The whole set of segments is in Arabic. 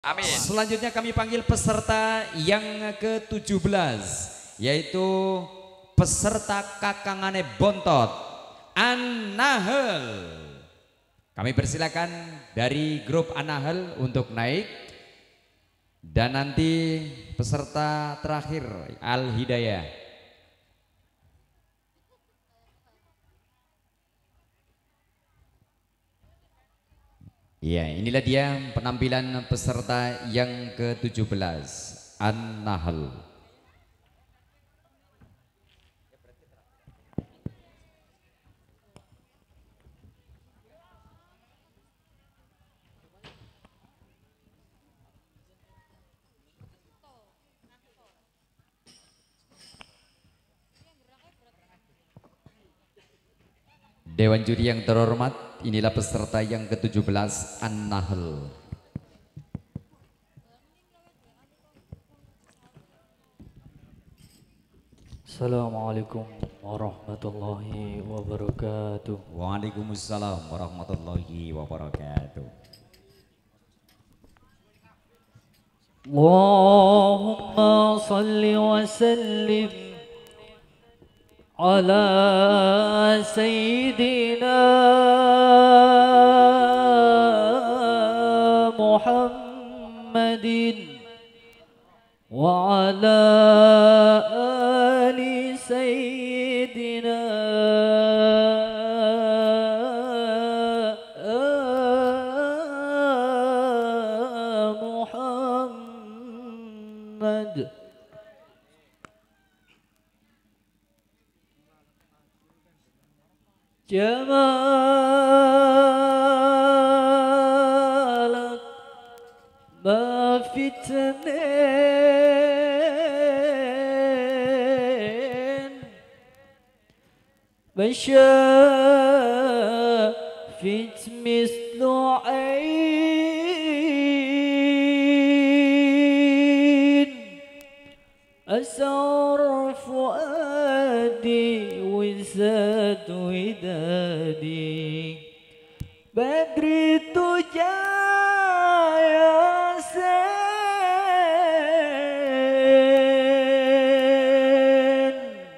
Amin. Selanjutnya kami panggil peserta yang ke-17, yaitu peserta Kakangane Bontot, An-Nahel. Kami persilakan dari grup An-Nahel untuk naik. Dan nanti peserta terakhir Al-Hidayah. Ya, inilah dia penampilan peserta yang ke-17, An-Nahel. Dewan juri yang terhormat, inilah peserta yang ke-17, An-Nahel. Assalamualaikum warahmatullahi wabarakatuh. Waalaikumsalam warahmatullahi wabarakatuh. Allahumma salli wa sallim ala sayyidina Muhammadin wa ala ali sayyidina Muhammad. جمالك ما في اثنين ما شافت مثل عين أسر فؤادي وزاد ودادي بدر الدجى يا زين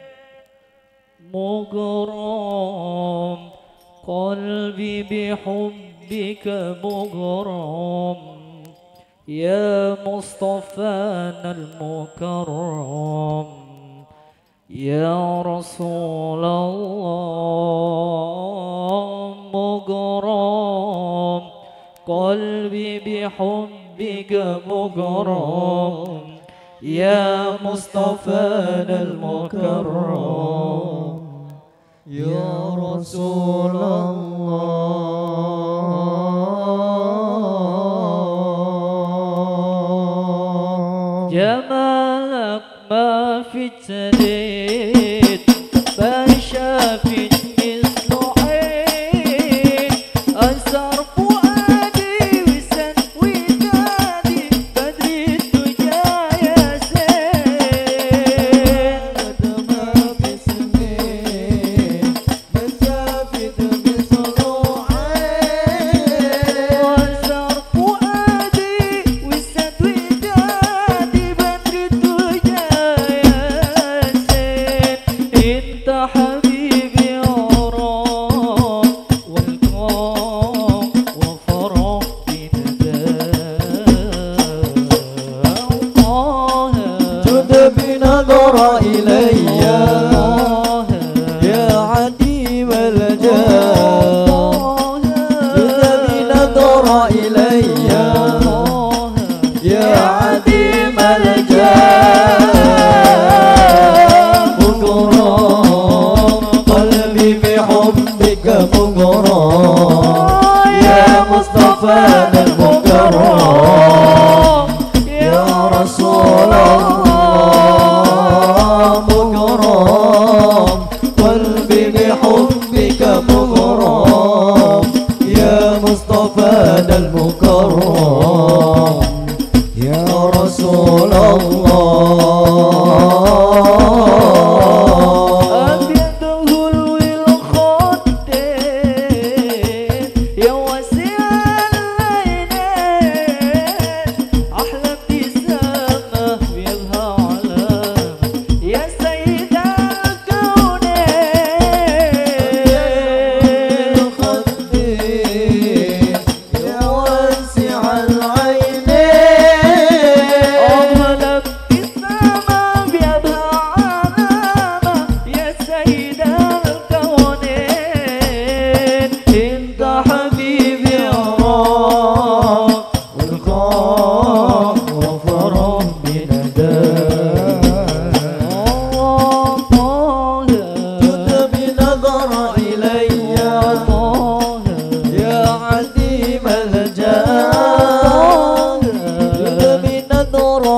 مغرم قلبي بحبك مغرم يا مصطفانا المكرم يا رسول الله مغرم قلبي بحبك مغرم يا مصطفانا المكرم يا رسول الله جمالك ما في التدين ما شافت مثل عين أسر فؤادي وسن ودادي بدر الدجى يا زين ما في سنين ما شافت مثل عين أسر فؤادي وسن ودادي بدر الدجى يا زين انت حبيبي عراق والقاع وفرح بنداء جد بنظر إلي يا عديم الجاه جد بنظر إلي يا عديم الجاه مغرم قلبي بحبك مغرم يا مصطفانا المكرم يا رسول الله مغرم قلبي بحبك مغرم يا مصطفانا المكرم يا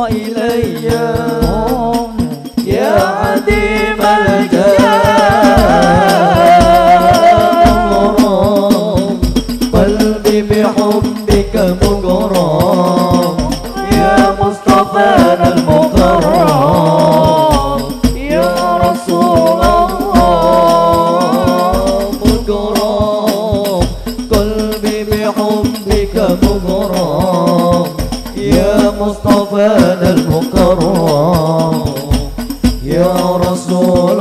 إلي يا عديم الجاه قلبي بحبك مغرم يا مصطفانا المكرم يا رسول الله مكرم قلبي بحبك مغرم يا مصطفانا المكرم يا رسول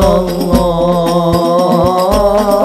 الله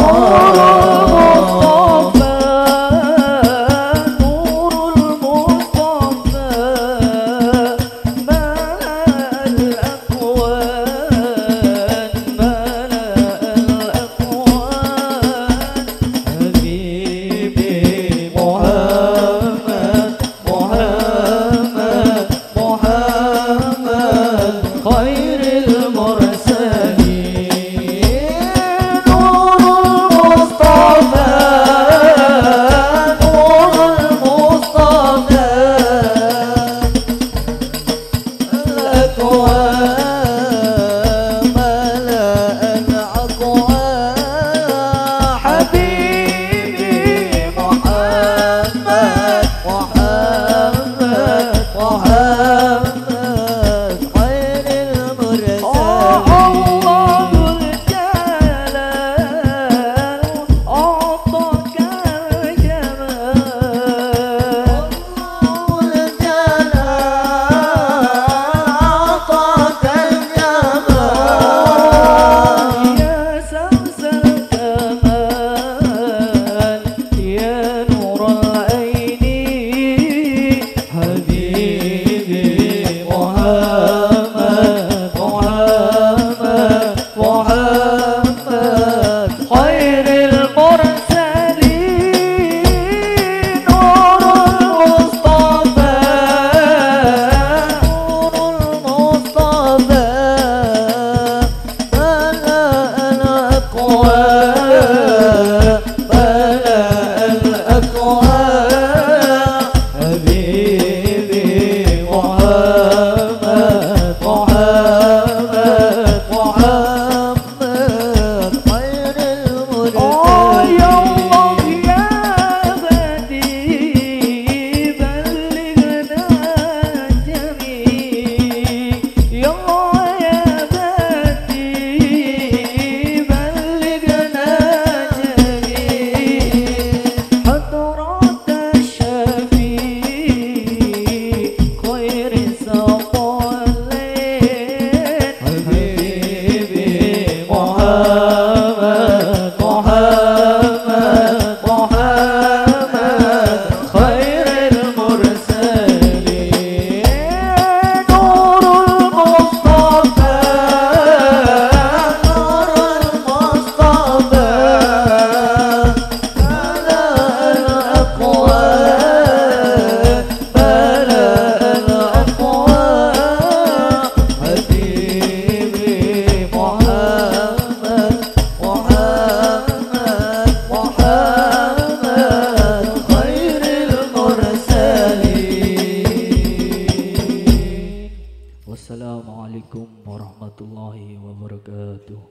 Wassalamualaikum warahmatullahi wabarakatuh.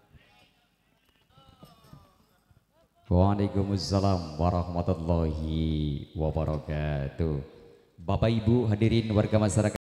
Waalaikumsalam warahmatullahi wabarakatuh. Bapak Ibu hadirin warga masyarakat